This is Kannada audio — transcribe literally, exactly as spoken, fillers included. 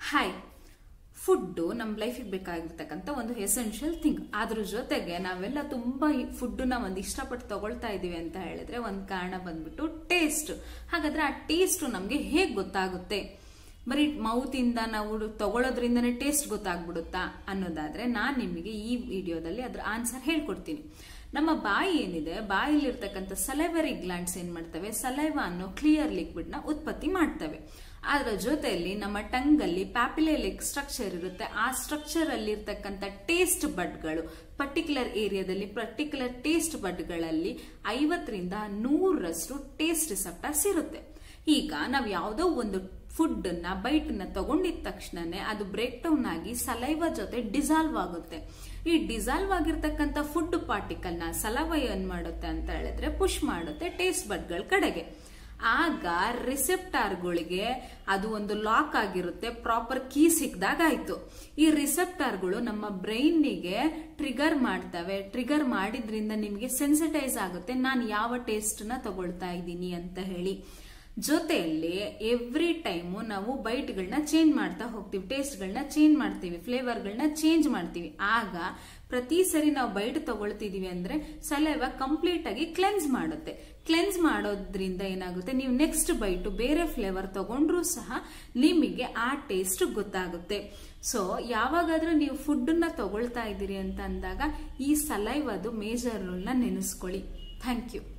ಹಾಯ್, ಫುಡ್ಡು ನಮ್ಮ ಲೈಫಿಗೆ ಬೇಕಾಗಿರ್ತಕ್ಕಂಥ ಒಂದು ಎಸೆನ್ಷಿಯಲ್ ಥಿಂಗ್. ಅದ್ರ ಜೊತೆಗೆ ನಾವೆಲ್ಲ ತುಂಬಾ ಫುಡ್ಡನ್ನ ಒಂದು ಇಷ್ಟಪಟ್ಟು ತಗೊಳ್ತಾ ಇದೀವಿ ಅಂತ ಹೇಳಿದ್ರೆ ಒಂದು ಕಾರಣ ಬಂದ್ಬಿಟ್ಟು ಟೇಸ್ಟ್. ಹಾಗಾದ್ರೆ ಆ ಟೇಸ್ಟ್ ನಮ್ಗೆ ಹೇಗ್ ಗೊತ್ತಾಗುತ್ತೆ? ಬರೀ ಮೌತ್ ಇಂದ ನಾವು ತಗೊಳ್ಳೋದ್ರಿಂದನೇ ಟೇಸ್ಟ್ ಗೊತ್ತಾಗ್ಬಿಡುತ್ತಾ ಅನ್ನೋದಾದ್ರೆ ನಾನ್ ನಿಮಗೆ ಈ ವಿಡಿಯೋದಲ್ಲಿ ಅದ್ರ ಆನ್ಸರ್ ಹೇಳ್ಕೊಡ್ತೀನಿ. ನಮ್ಮ ಬಾಯಿ ಏನಿದೆ, ಬಾಯಿಲಿರ್ತಕ್ಕಂಥ ಸಲೈವರಿ ಗ್ಲ್ಯಾಂಡ್ಸ್ ಏನ್ ಮಾಡ್ತವೆ, ಸಲೈವ ಅನ್ನೋ ಕ್ಲಿಯರ್ ಲಿಕ್ವಿಡ್ ನ ಉತ್ಪತ್ತಿ ಮಾಡ್ತವೆ. ಅದರ ಜೊತೆಯಲ್ಲಿ ನಮ್ಮ ಟಂಗ್ ಅಲ್ಲಿ ಪ್ಯಾಪಿಲೆಲಿಕ್ ಸ್ಟ್ರಕ್ಚರ್ ಇರುತ್ತೆ. ಆ ಸ್ಟ್ರಕ್ಚರ್ ಅಲ್ಲಿ ಇರ್ತಕ್ಕಂಥ ಟೇಸ್ಟ್ ಬಡ್ಗಳು ಪರ್ಟಿಕ್ಯುಲರ್ ಏರಿಯಾದಲ್ಲಿ ಪರ್ಟಿಕ್ಯುಲರ್ ಟೇಸ್ಟ್ ಬಡ್ಗಳಲ್ಲಿ ಐವತ್ತರಿಂದ ನೂರರಷ್ಟು ಟೇಸ್ಟ್ ರಿಸೆಪ್ಟರ್ಸ್ ಇರುತ್ತೆ. ಈಗ ನಾವು ಯಾವುದೋ ಒಂದು ಫುಡ್ ನ ಬೈಟ್ ನ ತಗೊಂಡಿದ ತಕ್ಷಣನೇ ಅದು ಬ್ರೇಕ್ ಡೌನ್ ಆಗಿ ಸಲೈವ ಜೊತೆ ಡಿಸಾಲ್ವ್ ಆಗುತ್ತೆ. ಈ ಡಿಸಾಲ್ವ್ ಆಗಿರ್ತಕ್ಕಂಥ ಫುಡ್ ಪಾರ್ಟಿಕಲ್ ನ ಸಲೈವ ಏನ್ ಮಾಡುತ್ತೆ ಅಂತ ಹೇಳಿದ್ರೆ ಪುಷ್ ಮಾಡುತ್ತೆ ಟೇಸ್ಟ್ ಬಡ್ಗಳ ಕಡೆಗೆ. ಆಗ ರಿಸೆಪ್ಟಾರ್ಗಳಿಗೆ ಅದು ಒಂದು ಲಾಕ್ ಆಗಿರುತ್ತೆ, ಪ್ರಾಪರ್ ಕೀ ಸಿಕ್ದಾಗ ಆಯ್ತು. ಈ ರಿಸೆಪ್ಟಾರ್ಗಳು ನಮ್ಮ ಬ್ರೈನ್ಗೆ ಟ್ರಿಗರ್ ಮಾಡ್ತವೆ. ಟ್ರಿಗರ್ ಮಾಡಿದ್ರಿಂದ ನಿಮ್ಗೆ ಸೆನ್ಸಿಟೈಸ್ ಆಗುತ್ತೆ ನಾನು ಯಾವ ಟೇಸ್ಟ್ ನ ತಗೊಳ್ತಾ ಇದ್ದೀನಿ ಅಂತ ಹೇಳಿ. ಜೊತೆಯಲ್ಲಿ ಎವ್ರಿ ಟೈಮು ನಾವು ಬೈಟ್ಗಳನ್ನ ಚೇಂಜ್ ಮಾಡ್ತಾ ಹೋಗ್ತೀವಿ, ಟೇಸ್ಟ್ಗಳನ್ನ ಚೇಂಜ್ ಮಾಡ್ತೀವಿ, ಫ್ಲೇವರ್ಗಳನ್ನ ಚೇಂಜ್ ಮಾಡ್ತೀವಿ. ಆಗ ಪ್ರತಿ ಸರಿ ನಾವು ಬೈಟ್ ತಗೊಳ್ತಿದೀವಿ ಅಂದ್ರೆ ಸಲೈವ ಕಂಪ್ಲೀಟ್ ಆಗಿ ಕ್ಲೆನ್ಸ್ ಮಾಡುತ್ತೆ. ಕ್ಲೆನ್ಸ್ ಮಾಡೋದ್ರಿಂದ ಏನಾಗುತ್ತೆ, ನೀವು ನೆಕ್ಸ್ಟ್ ಬೈಟು ಬೇರೆ ಫ್ಲೇವರ್ ತಗೊಂಡ್ರು ಸಹ ನಿಮಗೆ ಆ ಟೇಸ್ಟ್ ಗೊತ್ತಾಗುತ್ತೆ. ಸೊ ಯಾವಾಗಾದ್ರೂ ನೀವು ಫುಡ್ ನ ತಗೊಳ್ತಾ ಇದ್ದೀರಿ ಅಂತ ಅಂದಾಗ ಈ ಸಲೈವದು ಮೇಜರ್ ರೋಲ್ ನ ನೆನೆಸ್ಕೊಳ್ಳಿ. Thank you.